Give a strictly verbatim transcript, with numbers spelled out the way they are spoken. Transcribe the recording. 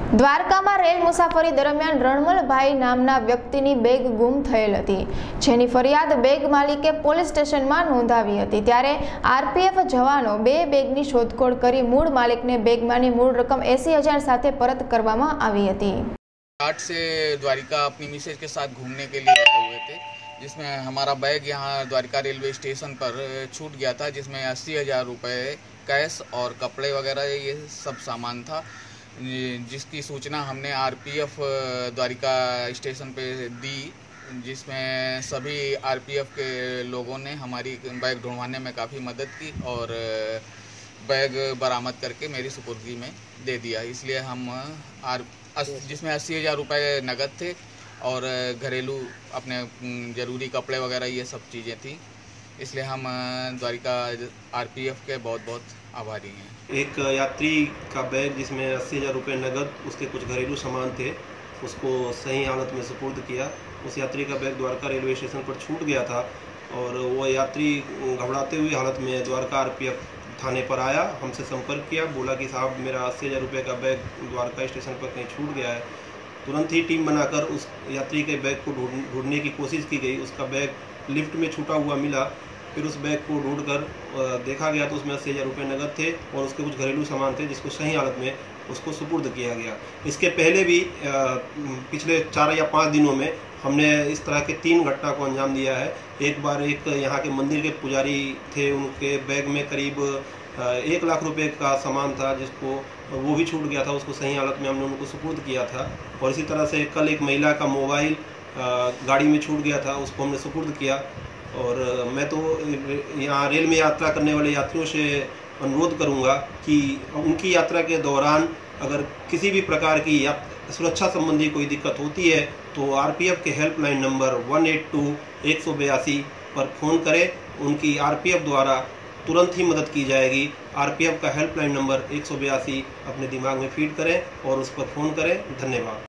દ્વારકામાં રેલ મુસાફરી દરમિયાન રણમલભાઈ નામના વ્યક્તિની બેગ ગુમ થયેલ હતી, જેની ફરિયાદ બેગ માલિકે પોલીસ સ્ટેશનમાં નોંધાવી હતી। ત્યારે આરપીએફ જવાનો બે બેગની શોધખોળ કરી મૂળ માલિકને બેગમાંની મૂળ રકમ એસી हजार સાથે પરત કરવામાં આવી હતી। आठ से द्वारिका अपनी मिसेज के साथ घूमने के लिए आए हुए थे, जिसमें हमारा बैग यहाँ द्वारिका रेलवे स्टेशन पर छूट गया था, जिसमें अस्सी हज़ार रुपये कैश और कपड़े वगैरह ये सब सामान था, जिसकी सूचना हमने आरपीएफ द्वारिका स्टेशन पे दी, जिसमें सभी आरपीएफ के लोगों ने हमारी बैग ढूंढवाने में काफ़ी मदद की और बैग बरामद करके मेरी सुपुर्दगी में दे दिया। इसलिए हम आर जिसमें अस्सी हज़ार रुपये नगद थे और घरेलू अपने ज़रूरी कपड़े वगैरह ये सब चीज़ें थी, इसलिए हम द्वारिका आरपीएफ के बहुत बहुत आभारी हैं। एक यात्री का बैग जिसमें अस्सी हज़ार रुपये नगद, उसके कुछ घरेलू सामान थे, उसको सही हालत में सुपुर्द किया। उस यात्री का बैग द्वारका रेलवे स्टेशन पर छूट गया था और वो यात्री घबराते हुए हालत में द्वारका आरपीएफ थाने पर आया, हमसे संपर्क किया, बोला कि साहब मेरा अस्सी हज़ार रुपये का बैग द्वारका स्टेशन पर कहीं छूट गया है। तुरंत ही टीम बनाकर उस यात्री के बैग को ढूंढ ढूंढने की कोशिश की गई। उसका बैग लिफ्ट में छूटा हुआ मिला, फिर उस बैग को ढूंढकर देखा गया तो उसमें अस्सी हज़ार रुपये नगद थे और उसके कुछ घरेलू सामान थे, जिसको सही हालत में उसको सुपुर्द किया गया। इसके पहले भी पिछले चार या पाँच दिनों में हमने इस तरह के तीन घटना को अंजाम दिया है। एक बार एक यहाँ के मंदिर के पुजारी थे, उनके बैग में करीब एक लाख रुपए का सामान था, जिसको वो भी छूट गया था, उसको सही हालत में हमने उनको सुपुर्द किया था। और इसी तरह से कल एक महिला का मोबाइल गाड़ी में छूट गया था, उसको हमने सुपुर्द किया। और मैं तो यहाँ रेल में यात्रा करने वाले यात्रियों से अनुरोध करूँगा कि उनकी यात्रा के दौरान अगर किसी भी प्रकार की सुरक्षा संबंधी कोई दिक्कत होती है तो आरपीएफ के helpline number one eight two एक सौ बयासी पर फ़ोन करें, उनकी आरपीएफ द्वारा तुरंत ही मदद की जाएगी। आरपीएफ का हेल्पलाइन नंबर एक सौ बयासी अपने दिमाग में फीड करें और उस पर फ़ोन करें। धन्यवाद।